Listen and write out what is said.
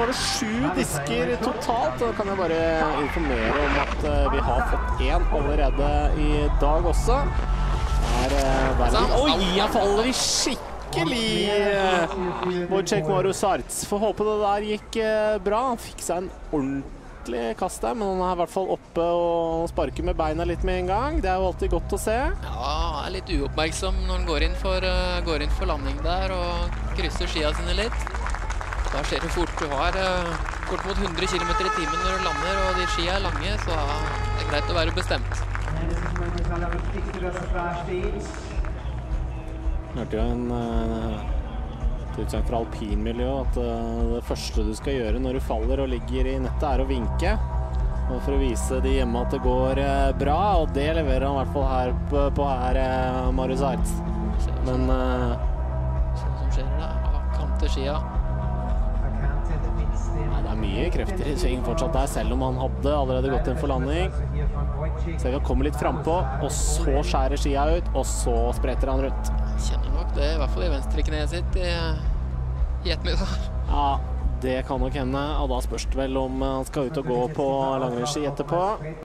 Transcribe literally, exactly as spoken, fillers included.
var det sju disker totalt. Da kan jeg bare informere om at vi har fått en allerede i dag også. Her verden... Oi, jeg faller i skikkelig Wojciech Marusarts. Får håpe det der gikk bra. Han fikk seg en ordentlig kast der, men han er i hvert fall oppe og sparker med beina litt med en gang. Det er jo alltid godt å se. Ja, han er litt uoppmerksom når han går inn for, uh, går inn for landing der og krysser skia sine litt. Da skjer det fort. Du har uh, kort mot hundre kilometer i timen når du lander, og de skia er lange, så uh, det er greit å være bestemt. Hørte jo en uh, utsagn fra alpinmiljøet at uh, det første du skal gjøre når du faller og ligger i nettet er å vinke. Og for å vise de hjemme at det går uh, bra, og det leverer han i hvert fall her på, på her uh, Marusarts. Men uh, Se hva som skjer der. Kante skia. Ja, det er mye krefter i sving fortsatt der, selv om han hadde allerede gått inn for landing. Så han kommer litt frempå, og så skjærer skia ut, og så spretter han rundt. Kjenner nok det, i hvert fall i venstre kneet sitt i, i ettermiddag. Ja, det kan nok hende, og da spørs det vel om han skal ut og gå på langrennsski etterpå.